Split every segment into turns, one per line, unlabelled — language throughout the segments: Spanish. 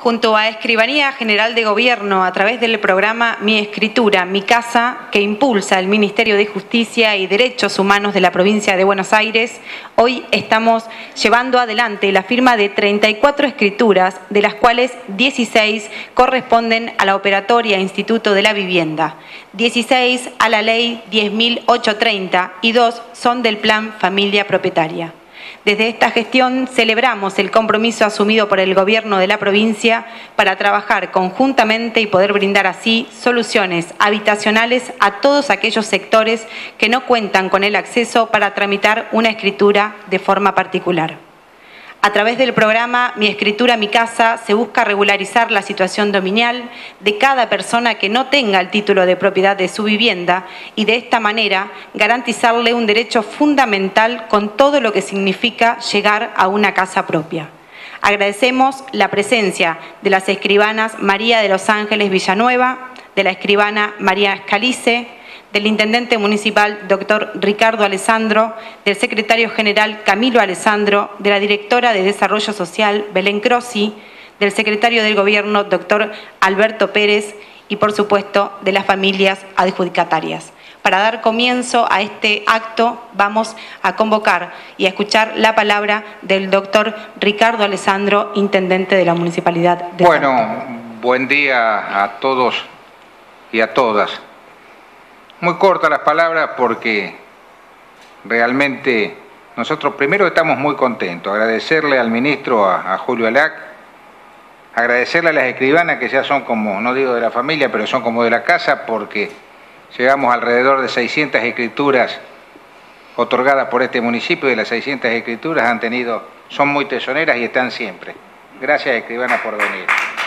junto a Escribanía General de Gobierno, a través del programa Mi Escritura, Mi Casa, que impulsa el Ministerio de Justicia y Derechos Humanos de la provincia de Buenos Aires, hoy estamos llevando adelante la firma de 34 escrituras, de las cuales 16 corresponden a la operatoria Instituto de la Vivienda, 16 a la Ley 10.830 y 2 son del Plan Familia Propietaria. Desde esta gestión celebramos el compromiso asumido por el Gobierno de la provincia para trabajar conjuntamente y poder brindar así soluciones habitacionales a todos aquellos sectores que no cuentan con el acceso para tramitar una escritura de forma particular. A través del programa Mi Escritura, Mi Casa se busca regularizar la situación dominial de cada persona que no tenga el título de propiedad de su vivienda y de esta manera garantizarle un derecho fundamental con todo lo que significa llegar a una casa propia. Agradecemos la presencia de las escribanas María de los Ángeles Villanueva, de la escribana María Escalice, del Intendente Municipal, doctor Ricardo Alessandro, del Secretario General Camilo Alessandro, de la Directora de Desarrollo Social, Belén Crossi, del Secretario del Gobierno, doctor Alberto Pérez, y por supuesto de las familias adjudicatarias. Para dar comienzo a este acto vamos a convocar y a escuchar la palabra del doctor Ricardo Alessandro, Intendente de la Municipalidad de
Bueno,
Salto.
buen día a todos y a todas. Muy cortas las palabras porque realmente nosotros primero estamos muy contentos. Agradecerle al ministro, a Julio Alac, agradecerle a las escribanas que ya son como, no digo de la familia, pero son como de la casa, porque llegamos alrededor de 600 escrituras otorgadas por este municipio y de las 600 escrituras son muy tesoneras y están siempre. Gracias, escribanas, por venir.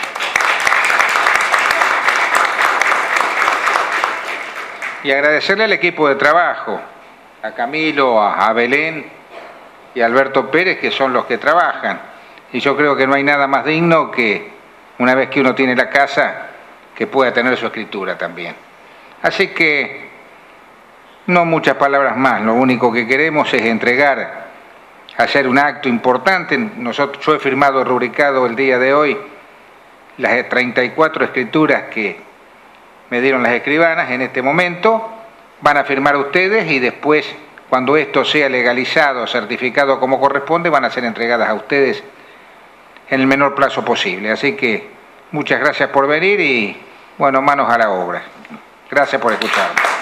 Y agradecerle al equipo de trabajo, a Camilo, a Belén y a Alberto Pérez, que son los que trabajan. Y yo creo que no hay nada más digno que, una vez que uno tiene la casa, que pueda tener su escritura también. Así que, no muchas palabras más, lo único que queremos es entregar, hacer un acto importante. Yo he firmado, rubricado el día de hoy, las 34 escrituras que me dieron las escribanas en este momento, van a firmar ustedes y después, cuando esto sea legalizado, certificado como corresponde, van a ser entregadas a ustedes en el menor plazo posible. Así que muchas gracias por venir y, bueno, manos a la obra. Gracias por escucharme.